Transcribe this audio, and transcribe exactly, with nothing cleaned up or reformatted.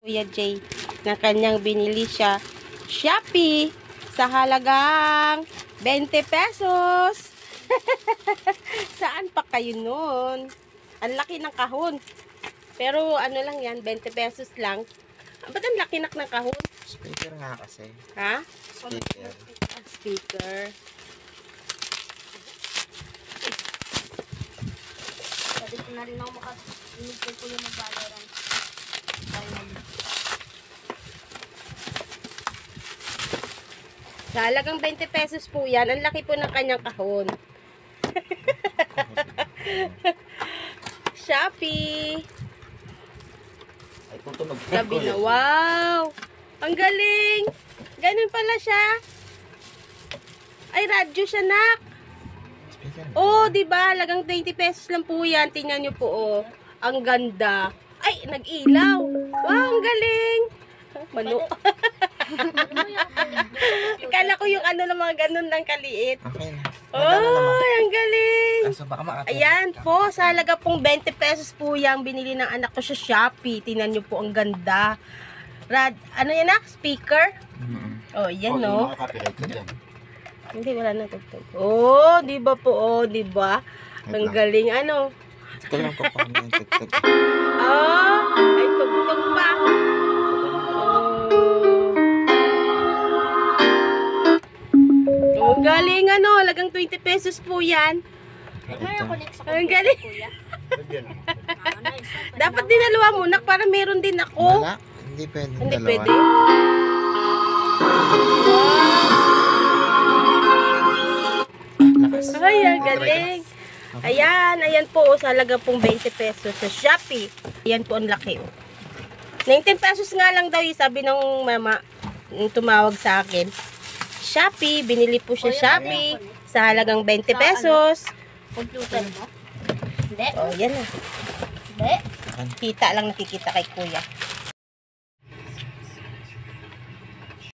Kuya Jay na kanyang binili siya Shopee sa halagang twenty pesos. Saan pa kayo nun? Ang laki ng kahon. Pero ano lang yan, twenty pesos lang. Ba't ang laki nak ng kahon? Speaker nga kasi. Ha? Speaker. Ah, speaker. Sabi ko na rin ako makasinig ko yung mag-Valorant. Sa halagang twenty pesos po yan. Ang laki po ng kanyang kahon. Shopee. Ay, tutunog. Sabi na, wow! Ang galing! Ganun pala siya. Ay, radyo siya, nak. Speaker. Oh, di ba? Halagang twenty pesos lang po yan. Tingnan niyo po, oh. Ang ganda. Ay, nag-ilaw. Wow, ang galing. Mano. Akala ko yung ano na mga ganun lang kaliit. Okay na. Oh, ang galing. Kaso baka makapit. Ayan po, sa halaga pong twenty pesos po yung binili ng anak ko sa Shopee. Tingnan niyo po, ang ganda. Rad, ano yan, nak? Speaker? Mm-hmm. Oh, yan, Oh, no? yung makakapit ka dyan. Hindi, wala na tugtog. Oh, di ba po? Oh, di ba? Ang galing, ano? Ito lang ko paano yung tugtog. Oh, ay tugtog pa. Oh, ang galing, ano? Halagang twenty pesos po yan. Mayroon ko next sa Ang galing. kuya. Ah, nice. Dapat dinalawa mo, nak, para meron din ako. Wala. Hindi pwede. Hindi dalawa. pwede. Lakas. Ay, ang galing. Ayan, ayan po, oh, sa halaga pong twenty pesos sa Shopee. Ayan po ang laki. Oh. nineteen pesos nga lang daw, yung sabi ng mama, yung tumawag sa akin. Shopee, binili po siya Shopee sa halagang twenty pesos. Computer mo? Hindi. Oh, yan na. Hindi. Kita lang nakikita kay kuya.